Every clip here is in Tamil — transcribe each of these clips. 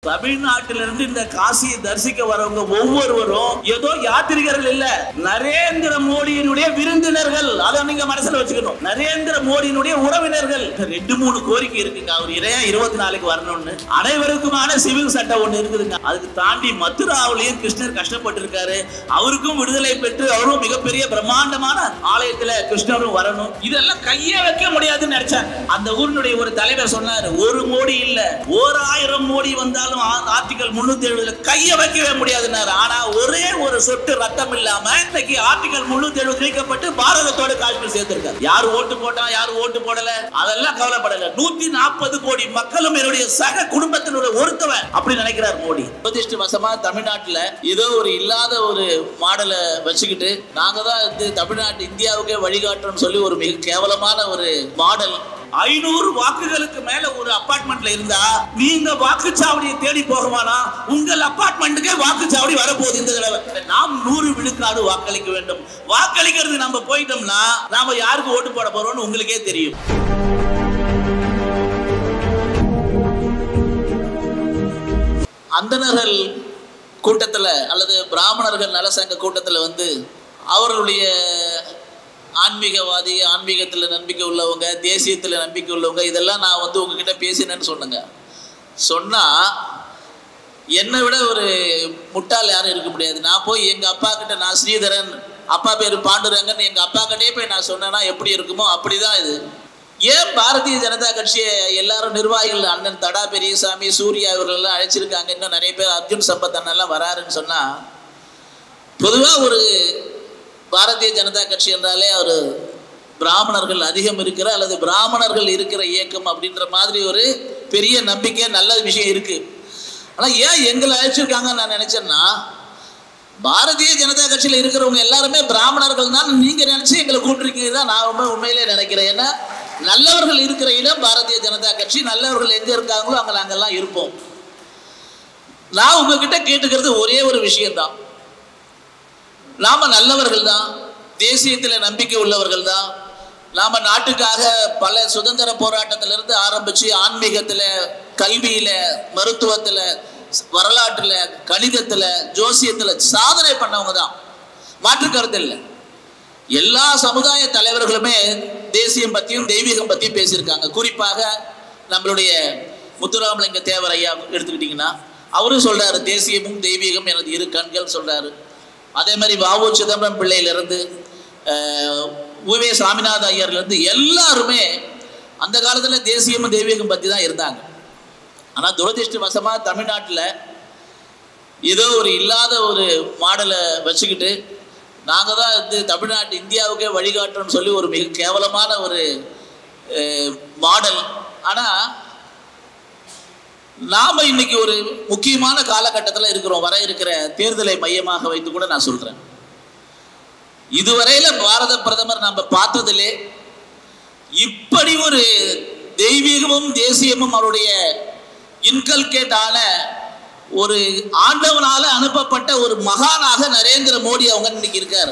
தமிழ்நாட்டிலிருந்து இந்த காசியை தரிசிக்க வரவங்க ஒவ்வொருவரும் ஏதோ யாத்திரிகர்கள் இல்ல, நரேந்திர மோடியினுடைய விருந்தினர்கள். அதை நீங்க மனசுல வச்சுக்கணும். நரேந்திர மோடியினுடைய உறவினர்கள். 2-3 கோரிக்கை இருக்குங்க. அவர் 24 வரணும்னு அனைவருக்குமான சிவில் சட்டம் ஒண்ணு இருக்குதுங்க. அதுக்கு தாண்டி மதுராவிலேயும் கிருஷ்ணர் கஷ்டப்பட்டு இருக்காரு. அவருக்கும் விடுதலை பெற்று அவரும் மிகப்பெரிய பிரம்மாண்டமான ஆலயத்துல கிருஷ்ணரும் வரணும். இதெல்லாம் கையே வைக்க முடியாதுன்னு நினைச்சாங்க. அந்த ஊரினுடைய ஒரு தலைவர் சொன்னாரு, ஒரு மோடி இல்ல 1000 மோடி வந்தாலும் ஆர்டிகல் 370 கைய வைக்கவே முடியாதுன்னாரு. ஆனா ஒரே ஒரு சொட்டு ரத்தம் இல்லாம இன்னைக்கு ஆர்டிகல் 370 நீக்கப்பட்டு பாரதத்தோட காஷ்மீர் சேர்த்திருக்காரு. யார் ஓட்டு போட்டா யார் ஓட்டு போடல அதெல்லாம் கவலைப்படல. 140 கோடி மக்களும் என்னுடைய சக குடும்பத்தினுடைய ஒருத்தவன் அப்படி நினைக்கிறார் மோடி. துரதிர்ஷ்டவசமா தமிழ்நாட்டுல ஏதோ ஒரு இல்லாத ஒரு மாடலை வச்சுக்கிட்டு நாங்க தான் தமிழ்நாட்டு இந்தியாவுக்கே வழிகாட்டுறோம்னு சொல்லி ஒரு மிக கேவலமான ஒரு மாடல். 500 வாக்குகளுக்கு மேல ஒரு அபார்ட்மெண்ட்ல இருந்தா நீங்க வாக்குச்சாவடியை தேடி போகமானா உங்கள் அபார்ட்மெண்ட்டுக்கே வாக்குச்சாவடி வரப்போகுது. இந்த தடவை நாம் 100 விழுக்காடு வாக்களிக்க வேண்டும். வாக்களிக்கிறது நம்ம போயிட்டோம்னா நாம யாருக்கு ஓட்டு போட போறோம்னு உங்களுக்கே தெரியும். அந்தணர்கள் கூட்டத்தில் அல்லது பிராமணர்கள் நலசங்க கூட்டத்தில் அவர்களுடைய ஆன்மீகவாதி, ஆன்மீகத்தில் நம்பிக்கை உள்ளவங்க, தேசியத்தில் நம்பிக்கை உள்ளவங்க, இதெல்லாம் நான் உங்ககிட்ட பேசினேன்னு சொன்னேங்க. சொன்னால் என்னை விட ஒரு முட்டாள் யாரும் இருக்க முடியாது. நான் போய் எங்கள் அப்பா கிட்ட, நான் ஸ்ரீதரன், அப்பா பேர் பாண்டுரங்கன்னு எங்கள் அப்பா கிட்டே போய் நான் சொன்னேன்னா எப்படி இருக்குமோ அப்படி தான் இது. ஏன் பாரதிய ஜனதா கட்சியை எல்லாரும் நிர்வாகிகள், அண்ணன் தடா பெரியசாமி, சூர்யா இவர்களெல்லாம் அழைச்சிருக்காங்க, இன்னும் நிறைய பேர் அர்ஜுன் சம்பத் அண்ணெல்லாம் வராருன்னு சொன்னால், பொதுவாக ஒரு பாரதிய ஜனதா கட்சி என்றாலே ஒரு பிராமணர்கள் அதிகம் இருக்கிற அல்லது பிராமணர்கள் இருக்கிற இயக்கம் அப்படின்ற மாதிரி ஒரு பெரிய நம்பிக்கை, நல்ல விஷயம் இருக்கு. ஆனால் ஏன் எங்களை அழைச்சிருக்காங்கன்னு நான் நினைச்சேன்னா, பாரதிய ஜனதா கட்சியில் இருக்கிறவங்க எல்லாருமே பிராமணர்கள் தான் நீங்க நினைச்சு எங்களை கூப்பிட்டுருக்கீங்க தான் நான் ரொம்ப உண்மையிலே நினைக்கிறேன். ஏன்னா நல்லவர்கள் இருக்கிற இடம் பாரதிய ஜனதா கட்சி. நல்லவர்கள் எங்க இருக்காங்களோ அங்கே நாங்கெல்லாம் இருப்போம். நான் உங்ககிட்ட கேட்டுக்கிறது ஒரே ஒரு விஷயம்தான். நாம நல்லவர்கள் தான், தேசியத்தில் நம்பிக்கை உள்ளவர்கள் தான். நாம நாட்டுக்காக பல சுதந்திர போராட்டத்திலிருந்து ஆரம்பிச்சு ஆன்மீகத்தில், கல்வியில, மருத்துவத்தில், வரலாற்றுல, கணிதத்தில், ஜோசியத்தில் சாதனை பண்ணவங்க தான், மாற்று கருத்து இல்லை. எல்லா சமுதாய தலைவர்களுமே தேசியம் பற்றியும் தெய்வீகம் பற்றியும் பேசியிருக்காங்க. குறிப்பாக நம்மளுடைய முத்துராமலிங்க தேவர் ஐயா எடுத்துக்கிட்டிங்கன்னா அவரும் சொல்றாரு, தேசியமும் தெய்வீகம் எனது இரு கண்கள் சொல்றாரு. அதே மாதிரி வ.உ. சிதம்பரம் பிள்ளையிலிருந்து உவே சாமிநாத ஐயர்லேருந்து எல்லாருமே அந்த காலத்தில் தேசியமும் தெய்வீகம் பற்றி தான் இருந்தாங்க. ஆனால் துரதிர்ஷ்டவசமாக தமிழ்நாட்டில் ஏதோ ஒரு இல்லாத ஒரு மாடலை வச்சுக்கிட்டு நாங்கள் தான் தமிழ்நாட்டு இந்தியாவுக்கே வழிகாட்டுறோம்னு சொல்லி ஒரு மிக கேவலமான ஒரு மாடல். ஆனால் நாம இன்னைக்கு ஒரு முக்கியமான காலகட்டத்தில் இருக்கிறோம். வர இருக்கிற தேர்தலை மையமாக வைத்து கூட நான் சொல்றேன், இதுவரையில பாரத பிரதமர் நம்ம பார்த்ததிலே இப்படி ஒரு தெய்வீகமும் தேசியமும் அவருடைய இன்கல்கேட் ஆன ஒரு ஆண்டவனால அனுப்பப்பட்ட ஒரு மகானாக நரேந்திர மோடி அவங்க இன்னைக்கு இருக்காரு.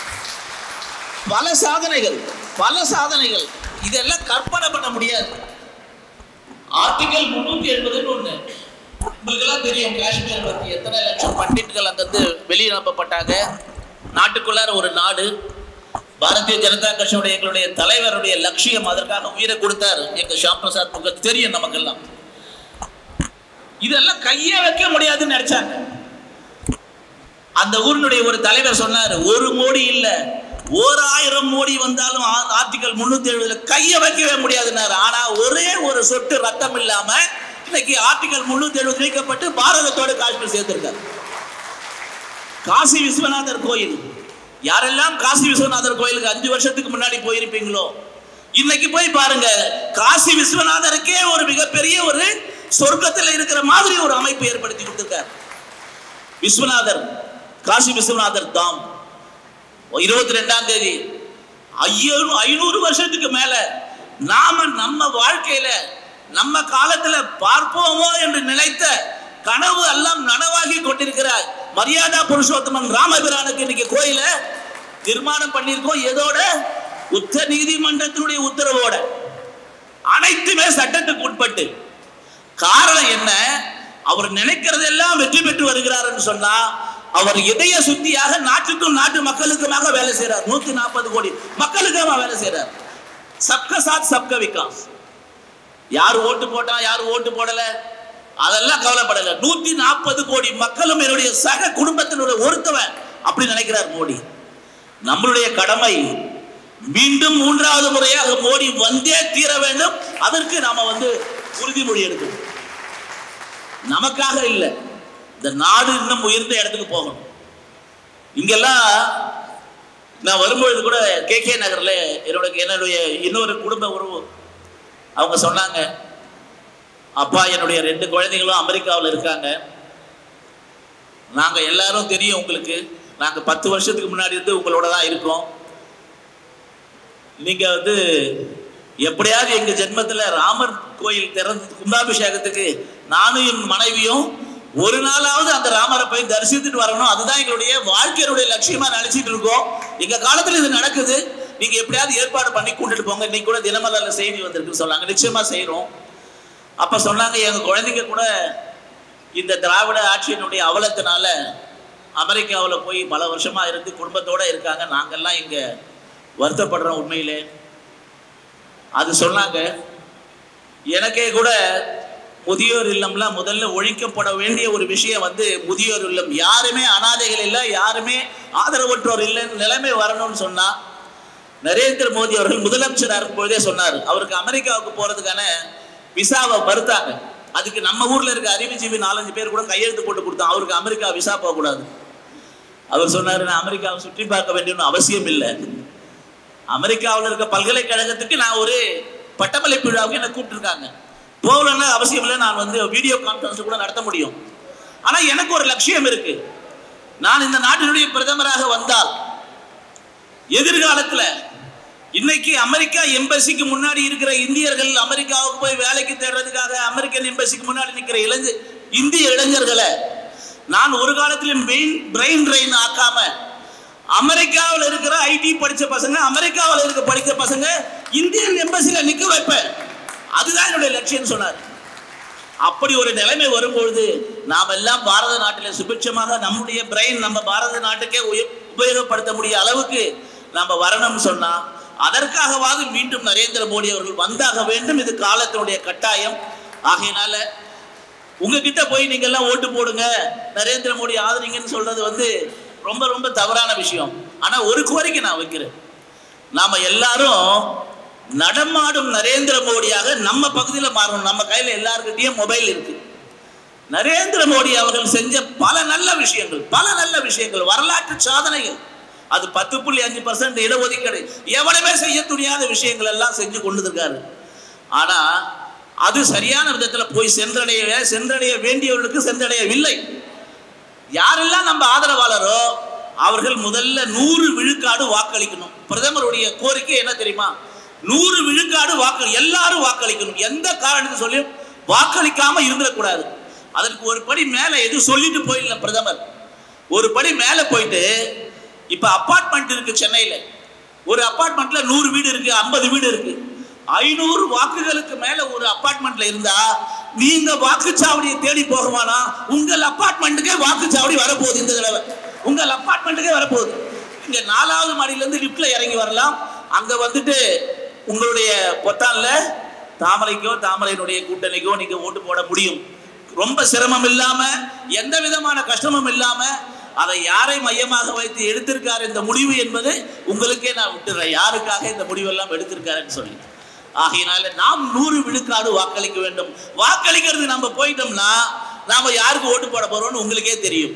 பல சாதனைகள் இதெல்லாம் கற்பனை பண்ண முடியாது. ஆர்டிகல் 370 ஒண்ணு உங்களுக்கு எல்லாம் தெரியும். காஷ்மீர் பத்தி எத்தனை லட்சம் பண்டிட்கள் அங்கிருந்து வெளியனுப்பப்பட்டாங்க. நாட்டுக்குள்ளார ஒரு நாடு. பாரதிய ஜனதா கட்சியுடைய எங்களுடைய தலைவருடைய லட்சியம் அதற்காக உயிரை கொடுத்தாரு எங்க ஷாம் பிரசாத் முகர்ஜி, தெரியும் நமக்கெல்லாம். இதெல்லாம் கையே வைக்க முடியாதுன்னு நினைச்சாங்க. அந்த ஊரினுடைய ஒரு தலைவர் சொன்னாரு, ஒரு மோடி இல்ல 1000 மோடி வந்தாலும் ஆர்டிகல் 370 கைய வைக்கவே முடியாதுன்னாரு. ஆனா ஒரே ஒரு சொட்டு ரத்தம் இல்லாம இன்னைக்கு ஆர்டிகல் 370 நீக்கப்பட்டு பாரதத்தோட காஷ்மீர் சேர்த்திருக்காரு. காசி விஸ்வநாதர் கோயில், யாரெல்லாம் காசி விஸ்வநாதர் கோயிலுக்கு 5 வருஷத்துக்கு முன்னாடி போயிருப்பீங்களோ இன்னைக்கு போய் பாருங்க. காசி விஸ்வநாதருக்கே ஒரு மிகப்பெரிய ஒரு சொர்க்கத்தில் இருக்கிற மாதிரி ஒரு அமைப்பு ஏற்படுத்தி கொடுத்திருக்கார். விஸ்வநாதர், காசி விஸ்வநாதர் தாம் 22ஆம் தேதி 500 வருஷத்துக்கு மேல நாம நம்ம வாழ்க்கையில நம்ம காலத்துல பார்ப்போமோ என்று நினைத்த கனவு எல்லாம் நனவாகி கொண்டிருக்கிறார். மரியாதா புருஷோத்தமன் ராமபிரானுக்கு இன்னைக்கு கோயில நிர்மாணம் பண்ணியிருக்கோம். எதோட? உச்ச நீதிமன்றத்தினுடைய உத்தரவோட. அனைத்துமே சட்டத்துக்கு உட்பட்டு. காரணம் என்ன? அவர் நினைக்கிறதெல்லாம் வெற்றி பெற்று வருகிறார் என்று சொன்னா அவர் இதய சுத்தியாக நாட்டுக்கும் நாட்டு மக்களுக்குமாக வேலை செய்யறார். 140 கோடி மக்களுக்காக வேலை செய்யறார். சப்கா சாத் சப்கா விகாஸ். யார் ஓட்டு போட்டா யார் ஓட்டு போடல அதெல்லாம் கவலைப்படல. 140 கோடி மக்களும் என்னுடைய சக குடும்பத்தினுடைய ஒருத்தவன் அப்படி நினைக்கிறார் மோடி. நம்மளுடைய கடமை மீண்டும் 3வது முறையாக மோடி வந்தே தீர வேண்டும். அதற்கு நாம உறுதிமொழி எடுக்கணும். நமக்காக இல்லை, இந்த நாடு இன்னும் உயர்ந்த இடத்துக்கு போகணும். இங்கெல்லாம் நான் வரும்பொழுது கூட KK நகர்ல என்னுடைய இன்னொரு குடும்ப உறவு அவங்க சொன்னாங்க, அப்பா என்னுடைய 2 குழந்தைகளும் அமெரிக்காவில் இருக்காங்க. நாங்க எல்லாரும் தெரியும் உங்களுக்கு, நாங்க 10 வருஷத்துக்கு முன்னாடி இருந்து உங்களோட தான் இருக்கோம். நீங்க எப்படியாவது எங்க ஜென்மத்துல ராமர் கோயில் திறந்து கும்பாபிஷேகத்துக்கு நானும் என் மனைவியும் ஒரு நாளாவது அந்த ராமரை போய் தரிசித்துட்டு வரணும். அதுதான் எங்களுடைய வாழ்க்கையுடைய லட்சியமா நினைச்சிட்டு இருக்கோம். எங்க காலத்துல இது நடக்குது. நீங்க எப்படியாவது ஏற்பாடு பண்ணி கூட்டிட்டு போங்க. இன்னைக்கு கூட தினமலர்ல செய்தி வந்திருக்கு சொன்னாங்க. நிச்சயமா செய்யறோம். அப்ப சொன்னாங்க, எங்க குழந்தைங்க கூட இந்த திராவிட ஆட்சியினுடைய அவலத்தினால அமெரிக்காவில் போய் பல வருஷமா இருந்து குடும்பத்தோட இருக்காங்க. நாங்கெல்லாம் இங்க வருத்தப்படுறோம் உண்மையிலே. அது சொன்னாங்க. எனக்கே கூட முதியோர் இல்லம்லாம் முதல்ல ஒழிக்கப்பட வேண்டிய ஒரு விஷயம் முதியோர் இல்லம். யாருமே அனாதைகள் இல்லை, யாருமே ஆதரவற்றோர் இல்லைன்னு நிலைமை வரணும்னு சொன்னா நரேந்திர மோடி அவர்கள் முதலமைச்சராக இருக்கும் பொழுதே சொன்னார். அவருக்கு அமெரிக்காவுக்கு போறதுக்கான விசாவை மறுத்தாங்க. அதுக்கு நம்ம ஊர்ல இருக்க அறிவுஜீவி 4-5 பேர் கூட கையெழுத்து போட்டு கொடுத்தோம். அவருக்கு அமெரிக்கா விசா போகக்கூடாது. அவர் சொன்னாரு, நான் அமெரிக்காவை சுற்றி பார்க்க வேண்டிய அவசியம் இல்லை. அமெரிக்காவில் இருக்க பல்கலைக்கழகத்துக்கு நான் ஒரு பட்டமளிப்பு விழாவுக்கு என்ன கூப்பிட்டுருக்காங்க. போகலன்னா அவசியம் இல்லை. நான் வீடியோ கான்ஃபரன்ஸ் கூட நடத்த முடியும். ஆனா எனக்கு ஒரு லட்சியம் இருக்கு. நான் இந்த நாட்டினுடைய பிரதமராக வந்தால் எதிர்காலத்துல இன்னைக்கு அமெரிக்கா எம்பசிக்கு முன்னாடி இருக்கிற இந்தியர்கள் அமெரிக்காவுக்கு போய் வேலைக்கு தேடுறதுக்காக அமெரிக்கன் எம்பசிக்கு முன்னாடி நிற்கிற இந்திய இளைஞர்களை நான் ஒரு காலத்திலும் பிரெயின் ட்ரெயின் ஆக்காம அமெரிக்காவில் இருக்கிற ஐடி படிச்ச பசங்க, அமெரிக்காவில் இருக்க படித்த பசங்க இந்தியன் எம்பசில நிக்க வைப்பேன். அதுதான் என்னுடைய லட்சியம் சொன்னார். அப்படி ஒரு நிலைமை வரும்பொழுது நாம் எல்லாம் பாரத நாட்டில் சுபிட்சமாக நம்முடைய பிரெயின் நம்ம பாரத நாட்டுக்கே உபயோகப்படுத்த முடிய அளவுக்கு நம்ம வரணும்னு சொன்னா அதற்காகவாது மீண்டும் நரேந்திர மோடி அவர்கள் வந்தாக வேண்டும். இது காலத்தினுடைய கட்டாயம். ஆகையினால உங்ககிட்ட போய் நீங்க எல்லாம் ஓட்டு போடுங்க, நரேந்திர மோடி ஆதரிங்கன்னு சொல்றது ரொம்ப ரொம்ப தவறான விஷயம். ஆனா ஒரு கோரிக்கை நான் வைக்கிறேன். நாம எல்லாரும் நடமாடும் நரேந்திர மோடியாக நம்ம பகுதியில் மாறணும். நம்ம கையில எல்லாருக்கிட்டையும் மொபைல் இருக்கு. நரேந்திர மோடி அவர்கள் செஞ்ச பல நல்ல விஷயங்கள் வரலாற்று சாதனைகள். அது 10.5% இடஒதுக்கீடு எவ்வளவே செய்ய துணியாத விஷயங்கள் எல்லாம் செஞ்சு கொண்டு இருக்காரு. ஆனா அது சரியான விதத்துல போய் சென்றடைய வேண்டியவர்களுக்கு சென்றடையவில்லை. யாரெல்லாம் நம்ம ஆதரவாளரோ அவர்கள் முதல்ல 100 விழுக்காடு வாக்களிக்கணும். பிரதமருடைய கோரிக்கை என்ன தெரியுமா? 100 விழுக்காடு எல்லாரும் வாக்களிக்கணும். எந்த காரணத்தை சொல்லி வாக்களிக்காம இருந்துடக்கூடாது. அதற்கு ஒரு படி மேல எது சொல்லிட்டு போயிடல பிரதமர். ஒரு படி மேல போயிட்டு இப்ப அபார்ட்மெண்ட் இருக்கு சென்னையில. ஒரு அபார்ட்மெண்ட்ல 100 வீடு இருக்கு, 50 வீடு இருக்கு. 500 வாக்குகளுக்கு மேல ஒரு அபார்ட்மெண்ட்ல இருந்தா நீங்க வாக்குச்சாவடியை தேடி போகமானா உங்கள் அபார்ட்மெண்ட்டுக்கே வாக்குச்சாவடி வரப்போகுது. இந்த தடவை உங்கள் அபார்ட்மெண்ட்டுக்கே வரப்போகுது. இங்க 4வது மாடியில இருந்து லிப்ட்ல இறங்கி வரலாம். அங்க உங்களுடைய பொத்தான்ல தாமரைக்கோ தாமரையினுடைய கூட்டணிக்கோ நீங்க ஓட்டு போட முடியும். ரொம்ப சிரமம் இல்லாம, எந்த விதமான கஷ்டமும் இல்லாம. அதை யாரை மையமாக வைத்து எடுத்திருக்காரு இந்த முடிவு என்பது உங்களுக்கே நான் விட்டுறேன், யாருக்காக இந்த முடிவெல்லாம் எடுத்திருக்காருன்னு சொல்லி. ஆகையினால நாம் 100 விழுக்காடு வாக்களிக்க வேண்டும். வாக்களிக்கிறது நம்ம போயிட்டோம்னா நாம யாருக்கு ஓட்டு போட போறோம்னு உங்களுக்கே தெரியும்.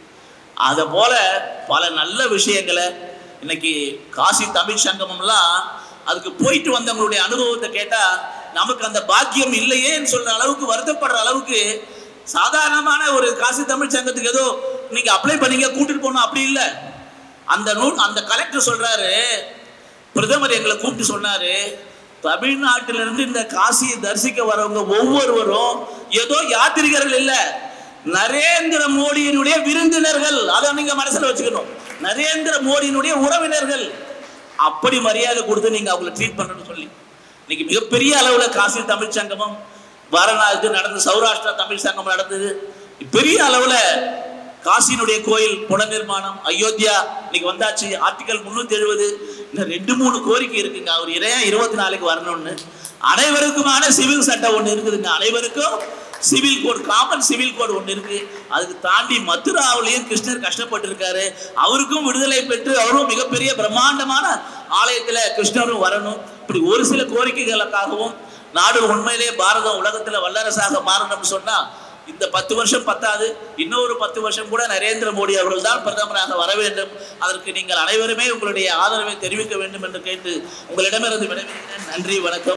அதை போல பல நல்ல விஷயங்களை இன்னைக்கு காசி தமிழ் சங்கமம்லாம் அதுக்கு போயிட்டு வந்தவங்களுடைய அனுபவத்தை கேட்டா நமக்கு அந்த பாக்கியம் இல்லையேன்னு சொல்ற அளவுக்கு வருத்தப்படுற அளவுக்கு சாதாரணமான ஒரு காசி தமிழ் சங்கத்துக்கு ஏதோ நீங்க அப்ளை பண்ணீங்க கூட்டிட்டு போனோம் அப்படி இல்லை. அந்த கலெக்டர் சொல்றாரு, பிரதமர் எங்களை கூப்பிட்டு சொன்னாரு, தமிழ்நாட்டிலிருந்து இந்த காசியை தரிசிக்க வரவங்க ஒவ்வொருவரும் ஏதோ யாத்திரிகர்கள் இல்ல, நரேந்திர மோடியினுடைய விருந்தினர்கள். அதை நீங்க மனசுல வச்சுக்கணும். நரேந்திர மோடியினுடைய உறவினர்கள். அப்படி மரியாதை கொடுத்து நீங்க அவங்களை ட்ரீட் பண்ணணும்னு சொல்லி இன்னைக்கு மிகப்பெரிய அளவுல காசி தமிழ் சங்கமம் வாரணாசி நடந்தது, சௌராஷ்டிரா தமிழ் சங்கம் நடந்தது. பெரிய அளவுல காசியினுடைய கோயில் புனர்நிர்மாணம், அயோத்தியா இன்னைக்கு வந்தாச்சு. ஆர்டிகல் 370 இன்னும் 2-3 கோரிக்கை இருக்குங்க. அவர் இறையா 24க்கு வரணும்னு. அனைவருக்குமான சிவில் சட்டம் ஒண்ணு இருக்குதுங்க. அனைவருக்கும் civil code, common civil code ஒண்ணு இருக்கு. அதுக்கு தாண்டி மதுராவிலையும் கிருஷ்ணர் கஷ்டப்பட்டு இருக்காரு. அவருக்கும் விடுதலை பெற்று அவரும் மிகப்பெரிய பிரம்மாண்டமான ஆலயத்துல கிருஷ்ணரும் வரணும். இப்படி ஒரு சில கோரிக்கைகளுக்காகவும் நாடு உண்மையிலே பாரதம் உலகத்துல வல்லரசாக மாறணும்னு சொன்னா இந்த 10 வருஷம் பத்தாது, இன்னொரு 10 வருஷம் கூட நரேந்திர மோடி அவர்கள் தான் பிரதமராக வர வேண்டும். அதற்கு நீங்கள் அனைவருமே உங்களுடைய ஆதரவை தெரிவிக்க வேண்டும் என்று கேட்டு உங்களிடமிருந்து விடைபெறுகிறேன். நன்றி, வணக்கம்.